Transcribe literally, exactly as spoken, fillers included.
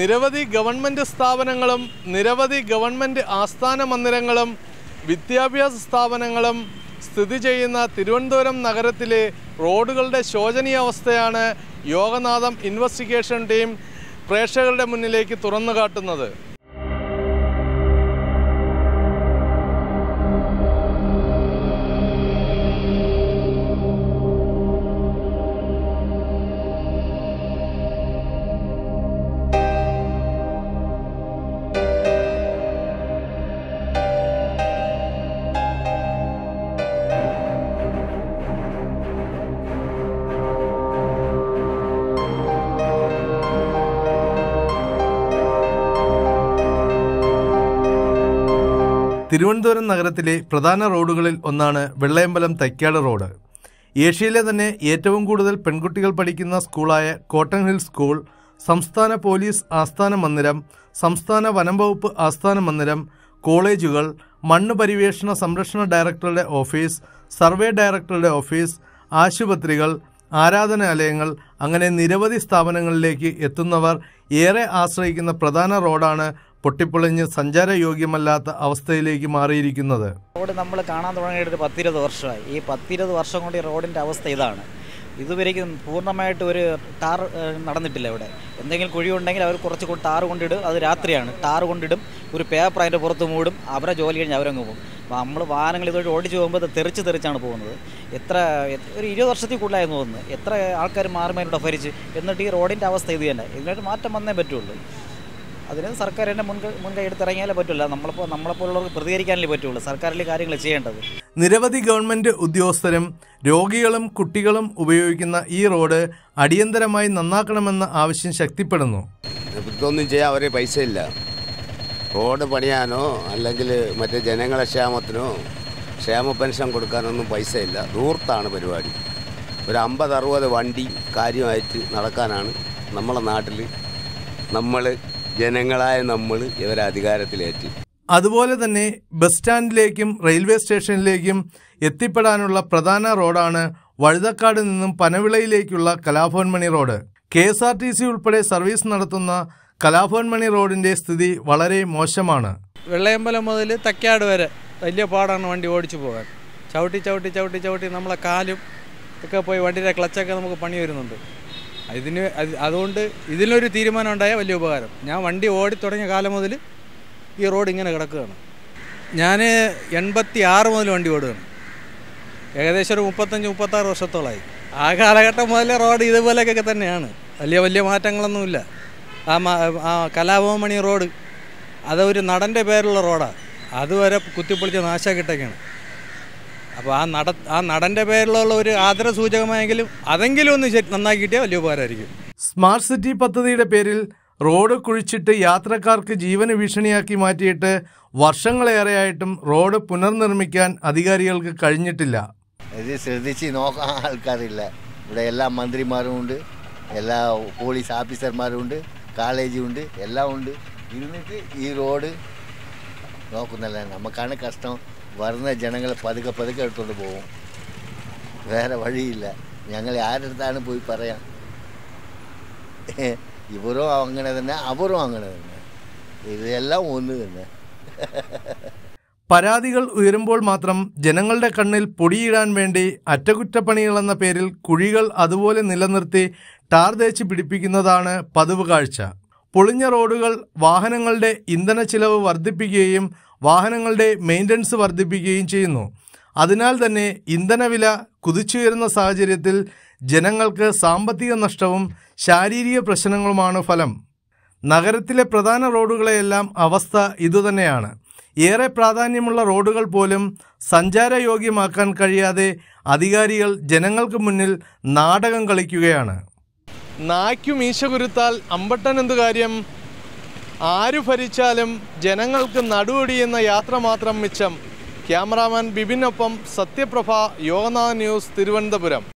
നിരവധി ഗവൺമെൻറ് സ്ഥാപനങ്ങളും നിരവധി ഗവൺമെൻറ് ആസ്ഥാന മന്ദിരങ്ങളും വിദ്യാഭ്യാസ സ്ഥാപനങ്ങളും സ്ഥിതി ചെയ്യുന്ന തിരുവനന്തപുരം നഗരത്തിലെ റോഡുകളുടെ ശോചനീയാവസ്ഥയാണ് യോഗനാഥം ഇൻവെസ്റ്റിഗേഷൻ ടീം പ്രേക്ഷകരുടെ മുന്നിലേക്ക് തുറന്നു കാട്ടുന്നത്. തിരുവനന്തപുരം നഗരത്തിലെ പ്രധാന റോഡുകളിൽ ഒന്നാണ് വെള്ളയമ്പലം തൈക്കാട് റോഡ്. ഏഷ്യയിലെ തന്നെ ഏറ്റവും കൂടുതൽ പെൺകുട്ടികൾ പഠിക്കുന്ന സ്കൂളായ കോട്ടൺ ഹിൽ സ്കൂൾ, സംസ്ഥാന പോലീസ് ആസ്ഥാന മന്ദിരം, സംസ്ഥാന വനം വകുപ്പ് ആസ്ഥാന മന്ദിരം, കോളേജുകൾ, മണ്ണ് പരിവേഷണ സംരക്ഷണ ഡയറക്ടറുടെ ഓഫീസ്, സർവേ ഡയറക്ടറുടെ ഓഫീസ്, ആശുപത്രികൾ, ആരാധനാലയങ്ങൾ അങ്ങനെ നിരവധി സ്ഥാപനങ്ങളിലേക്ക് എത്തുന്നവർ ഏറെ ആശ്രയിക്കുന്ന പ്രധാന റോഡാണ് പൊട്ടിപ്പൊളിഞ്ഞ് സഞ്ചാരയോഗ്യമല്ലാത്ത അവസ്ഥയിലേക്ക് മാറിയിരിക്കുന്നത്. റോഡ് നമ്മൾ കാണാൻ തുടങ്ങിയിട്ട് ഒരു പത്തിരുപത് വർഷമായി. ഈ പത്തിരുപത് വർഷം കൊണ്ട് ഈ റോഡിൻ്റെ അവസ്ഥ ഇതാണ്. ഇതുവരേക്കും പൂർണ്ണമായിട്ട് ഒരു ടാർ നടന്നിട്ടില്ല. ഇവിടെ എന്തെങ്കിലും കുഴി ഉണ്ടെങ്കിൽ അവർ കുറച്ച് ടാർ കൊണ്ടിടും. അത് രാത്രിയാണ് ടാർ കൊണ്ടിടും, ഒരു പേപ്പർ അതിൻ്റെ പുറത്ത് മൂടും, അവരെ ജോലി കഴിഞ്ഞ് അവരങ്ങ് പോകും. അപ്പോൾ നമ്മൾ വാഹനങ്ങൾ ഇതുവഴി ഓടിച്ച് പോകുമ്പോൾ അത് തെറിച്ച് തെറിച്ചാണ് പോകുന്നത്. എത്ര ഒരു ഇരുപത് വർഷത്തിൽ കൂടുതലായിരുന്നു തോന്നുന്നു. എത്ര ആൾക്കാർ മാറുമേനോട് ഭരിച്ച്, എന്നിട്ട് ഈ റോഡിൻ്റെ അവസ്ഥ ഇത് തന്നെ. ഇതിനൊരു മാറ്റം വന്നേ പറ്റുള്ളൂ. അതിന് സർക്കാർ തന്നെ മുൻകൈ മുൻകൈ എടുത്തിറങ്ങിയാലേ പറ്റില്ല. നമ്മളിപ്പോൾ നമ്മളെപ്പോലുള്ളവർക്ക് പ്രതികരിക്കാനല്ലേ പറ്റുള്ളൂ. സർക്കാരിലെ കാര്യങ്ങൾ ചെയ്യേണ്ടത്. നിരവധി ഗവൺമെൻറ് ഉദ്യോഗസ്ഥരും രോഗികളും കുട്ടികളും ഉപയോഗിക്കുന്ന ഈ റോഡ് അടിയന്തരമായി നന്നാക്കണമെന്ന ആവശ്യം ശക്തിപ്പെടുന്നു. ഇതൊന്നും ചെയ്യാൻ അവരെ പൈസ ഇല്ല. റോഡ് പണിയാനോ അല്ലെങ്കിൽ മറ്റേ ജനങ്ങളെ ക്ഷേമത്തിനോ ക്ഷേമ പെൻഷൻ കൊടുക്കാനൊന്നും പൈസ ഇല്ല. ദൂർത്താണ് പരിപാടി. ഒരു അമ്പത് അറുപത് വണ്ടി കാര്യമായിട്ട് നടക്കാനാണ് നമ്മളെ നാട്ടിൽ നമ്മൾ ജനങ്ങളായ നമ്മൾ ഇവരെ അധികാരത്തിലേറ്റി. അതുപോലെ തന്നെ ബസ് സ്റ്റാൻഡിലേക്കും റെയിൽവേ സ്റ്റേഷനിലേക്കും എത്തിപ്പെടാനുള്ള പ്രധാന റോഡാണ് വഴുതക്കാട് നിന്നും പനവിളയിലേക്കുള്ള Kalabhavan Mani road. K S R T C ഉൾപ്പെടെ സർവീസ് നടത്തുന്ന കലാഭവൻ മണി റോഡിന്റെ സ്ഥിതി വളരെ മോശമാണ്. വെള്ളയമ്പലം മുതൽ തൈക്കാട് വരെ വലിയ പാടാണ് വണ്ടി ഓടിച്ചു പോകാൻ. ചവിട്ടി ചവിട്ടി ചവിട്ടി ചവിട്ടി നമ്മളെ കാലും ഒക്കെ പോയി വണ്ടിയുടെ ക്ലച്ചൊക്കെ നമുക്ക് പണി വരുന്നുണ്ട്. ഇതിന് അതുകൊണ്ട് ഇതിനൊരു തീരുമാനം ഉണ്ടായാൽ വലിയ ഉപകാരം. ഞാൻ വണ്ടി ഓടി തുടങ്ങിയ കാലം മുതൽ ഈ റോഡ് ഇങ്ങനെ കിടക്കുകയാണ്. ഞാൻ എൺപത്തി ആറ് മുതൽ വണ്ടി ഓടുകയാണ്. ഏകദേശം ഒരു മുപ്പത്തഞ്ച് മുപ്പത്താറ് വർഷത്തോളമായി. ആ കാലഘട്ടം മുതലേ റോഡ് ഇതുപോലെയൊക്കെ തന്നെയാണ്. വലിയ വലിയ മാറ്റങ്ങളൊന്നുമില്ല. ആ ആ കലാഭവൻ മണി റോഡ് അതൊരു നടൻ്റെ പേരുള്ള റോഡാണ്. അതുവരെ കുത്തിപ്പൊളിച്ച് നാശാക്കിട്ടൊക്കെയാണ്. അപ്പോൾ ആ നട ആ നടൻ്റെ പേരിലുള്ള ഒരു ആദരസൂചകമായെങ്കിലും അതെങ്കിലും ഒന്ന് നന്നാക്കി കിട്ടിയാൽ വലിയ ഉപകാരമായിരിക്കും. സ്മാർട്ട് സിറ്റി പദ്ധതിയുടെ പേരിൽ റോഡ് കുഴിച്ചിട്ട് യാത്രക്കാർക്ക് ജീവന് ഭീഷണിയാക്കി മാറ്റിയിട്ട് വർഷങ്ങളേറെയായിട്ടും റോഡ് പുനർനിർമ്മിക്കാൻ അധികാരികൾക്ക് കഴിഞ്ഞിട്ടില്ല. ഇത് ശ്രദ്ധിച്ച് നോക്കാൻ ആൾക്കാരില്ല. ഇവിടെ എല്ലാ മന്ത്രിമാരും ഉണ്ട്, എല്ലാ പോലീസ് ഓഫീസർമാരും ഉണ്ട്, കോളേജും ഉണ്ട്, എല്ലാം ഉണ്ട്. ഇരുന്നിട്ട് ഈ റോഡ് നോക്കുന്നില്ല. നമുക്കാണ് കഷ്ടം. വരുന്ന ജനങ്ങൾ പതുക്കെ പതുക്കെ എടുത്തുകൊണ്ട് പോകും. വേറെ വഴിയില്ല. ഞങ്ങൾ ആരടുത്താണ് പോയി പറയാം? ഇവരും അങ്ങനെ തന്നെ, അവരും അങ്ങനെ തന്നെ. ഇതെല്ലാം ഒന്ന് തന്നെ. പരാതികൾ ഉയരുമ്പോൾ മാത്രം ജനങ്ങളുടെ കണ്ണിൽ പൊടിയിടാൻ വേണ്ടി അറ്റകുറ്റപ്പണികളെന്ന പേരിൽ കുഴികൾ അതുപോലെ നിലനിർത്തി ടാർ തേച്ച് പിടിപ്പിക്കുന്നതാണ് പതിവ് കാഴ്ച. പൊളിഞ്ഞ റോഡുകൾ വാഹനങ്ങളുടെ ഇന്ധന ചിലവ് വർദ്ധിപ്പിക്കുകയും വാഹനങ്ങളുടെ മെയിൻ്റനൻസ് വർദ്ധിപ്പിക്കുകയും ചെയ്യുന്നു. അതിനാൽ തന്നെ ഇന്ധനവില കുതിച്ചുയരുന്ന സാഹചര്യത്തിൽ ജനങ്ങൾക്ക് സാമ്പത്തിക നഷ്ടവും ശാരീരിക പ്രശ്നങ്ങളുമാണ് ഫലം. നഗരത്തിലെ പ്രധാന റോഡുകളെയെല്ലാം അവസ്ഥ ഇതുതന്നെയാണ്. ഏറെ പ്രാധാന്യമുള്ള റോഡുകൾ പോലും സഞ്ചാരയോഗ്യമാക്കാൻ കഴിയാതെ അധികാരികൾ ജനങ്ങൾക്ക് മുന്നിൽ നാടകം കളിക്കുകയാണ്. നായ്ക്കു മീശ കുരുത്താൽ അമ്പട്ടനെന്തു കാര്യം? ആരു ഭരിച്ചാലും ജനങ്ങൾക്ക് നടുവൊടിയുന്ന യാത്ര മാത്രം മിച്ചം. ക്യാമറാമാൻ ബിബിനൊപ്പം സത്യപ്രഭ, യോഗനാഥ് ന്യൂസ്, തിരുവനന്തപുരം.